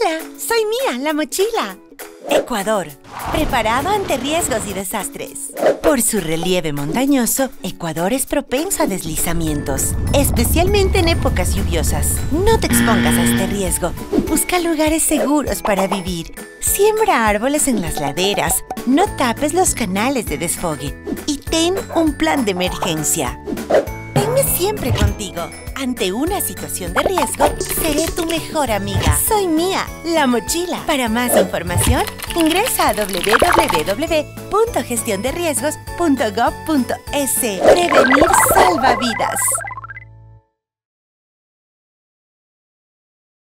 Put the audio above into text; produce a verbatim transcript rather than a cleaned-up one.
Hola, soy Mía, la mochila. Ecuador, preparado ante riesgos y desastres. Por su relieve montañoso, Ecuador es propenso a deslizamientos, especialmente en épocas lluviosas. No te expongas a este riesgo. Busca lugares seguros para vivir. Siembra árboles en las laderas. No tapes los canales de desfogue. Y ten un plan de emergencia. Tenme siempre contigo. Ante una situación de riesgo, seré tu mejor amiga. Soy Mía, la mochila. Para más información, ingresa a w w w punto gestión de riesgos punto gov punto es. Prevenir salva vidas.